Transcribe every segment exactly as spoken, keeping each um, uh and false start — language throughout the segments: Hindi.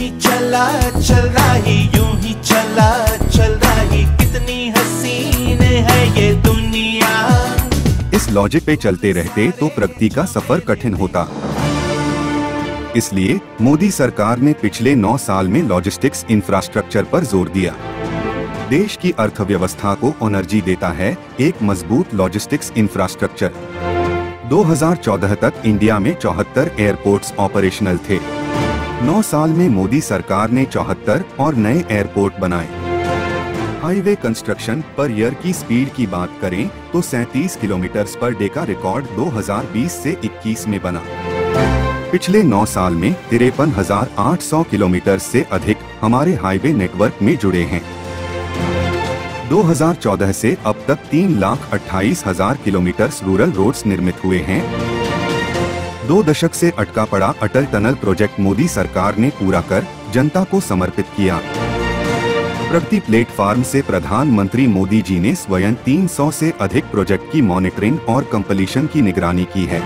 ही चला चल रही, यूं ही चला चल रही, कितनी हसीन है ये दुनिया। इस लॉजिक पे चलते रहते तो प्रगति का सफर कठिन होता। इसलिए मोदी सरकार ने पिछले नौ साल में लॉजिस्टिक्स इंफ्रास्ट्रक्चर पर जोर दिया। देश की अर्थव्यवस्था को एनर्जी देता है एक मजबूत लॉजिस्टिक्स इंफ्रास्ट्रक्चर। दो हज़ार चौदह तक इंडिया में चौहत्तर एयरपोर्ट्स ऑपरेशनल थे। नौ साल में मोदी सरकार ने चौहत्तर और नए एयरपोर्ट बनाए। हाईवे कंस्ट्रक्शन पर ईयर की स्पीड की बात करें तो सैंतीस किलोमीटर पर डे का रिकॉर्ड दो हज़ार बीस से इक्कीस में बना। पिछले नौ साल में तिरपन हजार आठ सौ किलोमीटर से अधिक हमारे हाईवे नेटवर्क में जुड़े हैं। दो हज़ार चौदह से अब तक तीन लाख अट्ठाईस हजार किलोमीटर रूरल रोड्स निर्मित हुए हैं। दो दशक से अटका पड़ा अटल टनल प्रोजेक्ट मोदी सरकार ने पूरा कर जनता को समर्पित किया। प्रगति प्लेटफॉर्म से प्रधानमंत्री मोदी जी ने स्वयं तीन सौ से अधिक प्रोजेक्ट की मॉनिटरिंग और कंप्लीशन की निगरानी की है।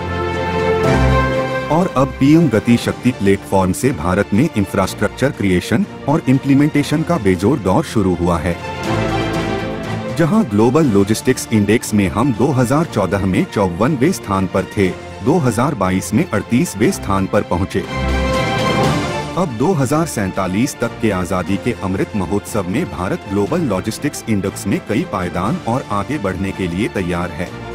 और अब पीएम गति शक्ति प्लेटफॉर्म से भारत में इंफ्रास्ट्रक्चर क्रिएशन और इम्प्लीमेंटेशन का बेजोड़ दौर शुरू हुआ है। जहां ग्लोबल लॉजिस्टिक्स इंडेक्स में हम दो हज़ार चौदह में चौवनवें स्थान पर थे, दो हज़ार बाईस में अड़तीसवें स्थान पर पहुंचे। अब दो हज़ार सैंतालीस तक के आजादी के अमृत महोत्सव में भारत ग्लोबल लॉजिस्टिक्स इंडेक्स में कई पायदान और आगे बढ़ने के लिए तैयार है।